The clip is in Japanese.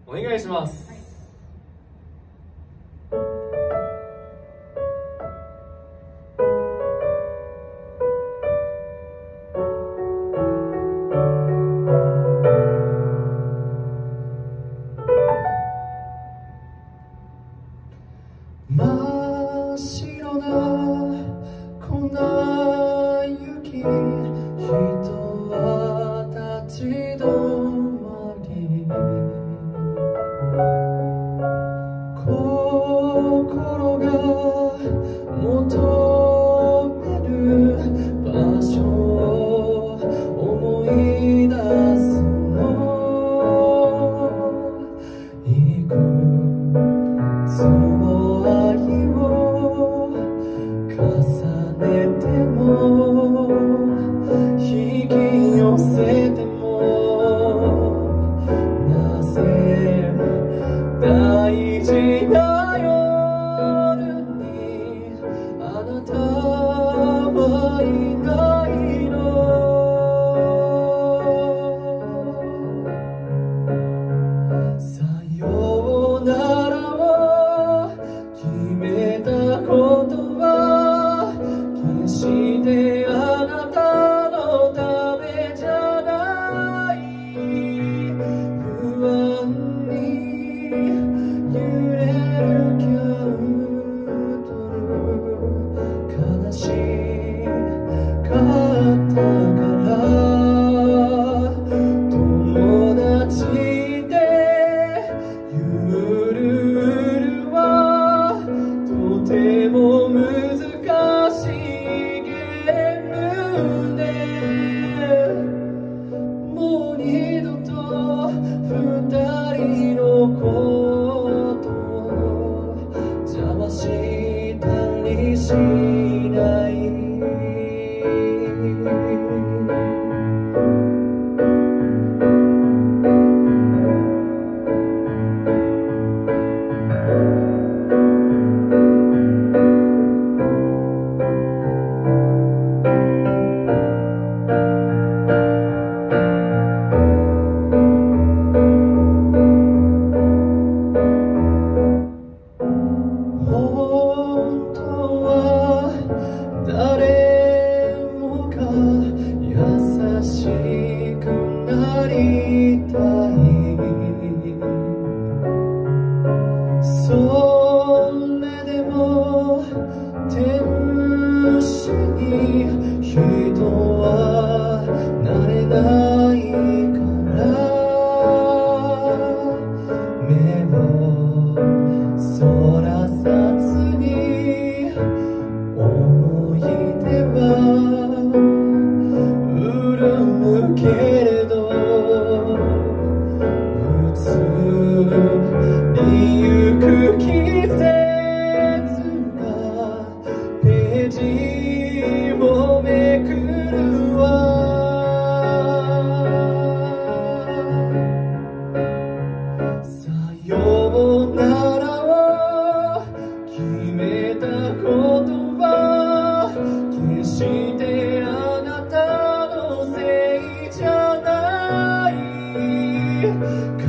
お願いします。 真っ白な粉雪、人は立ち止まり、心が求める場所を思い出すの。いくつも愛を重ねても引き寄せても、なぜ大事な夜にあなたはいないの。さようならを決めたことは決してあなたのためじゃない。不安に揺れるキャンドル、悲しかったから友達でゆるはとても難しいゲームで、もう二度と二人のことを邪魔したりしない。本当は誰もが優しくなりたい。それでも天使に人はなれないから目をそらさずに思い出は潤むけれど、移りゆく季節がページをめくるわ。さようならを決めたことは決してあなたのせいじゃない。